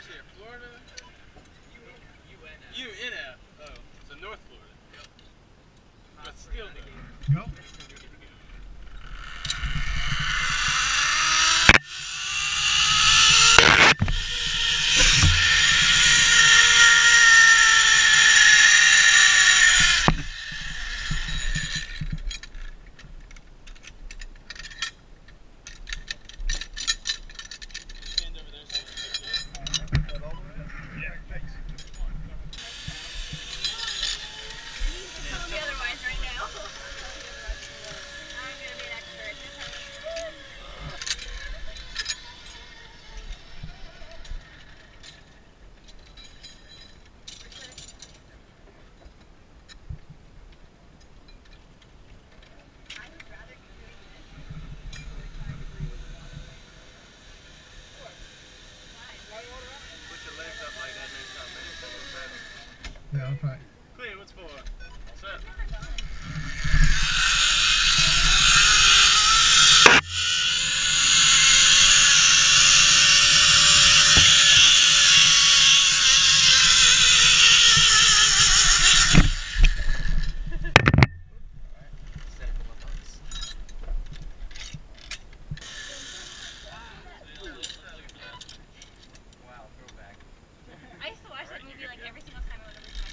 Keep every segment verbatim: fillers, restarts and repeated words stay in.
University of Florida? U N F. Oh, so North Florida. Yep. But still though. Yep. Yeah, I'll try. Clear, what's for? All set. I used to watch that movie like every single time I went over to my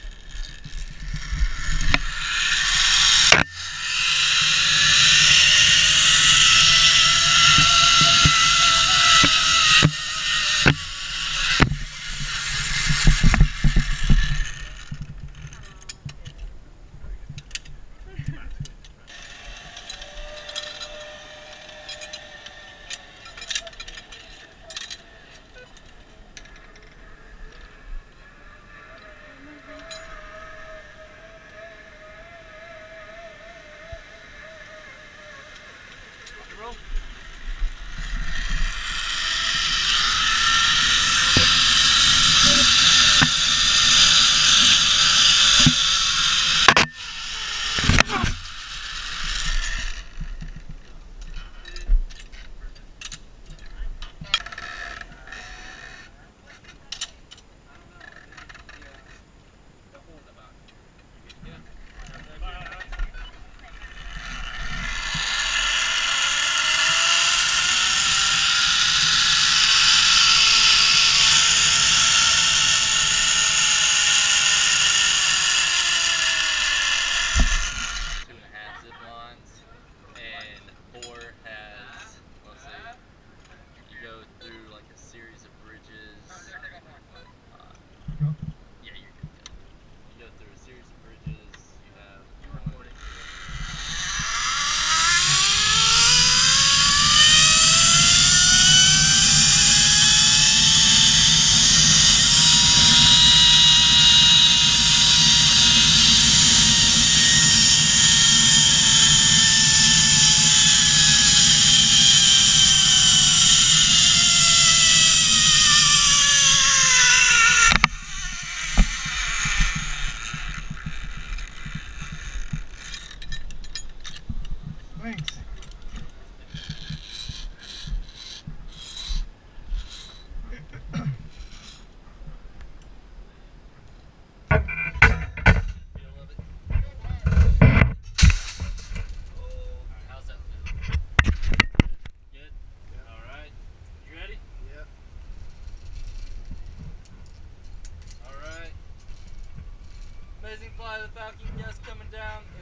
Roll. Thanks. How's that feel? Good? Yeah. Alright. You ready? Yeah. Alright. Amazing fly of the Falcon guest coming down.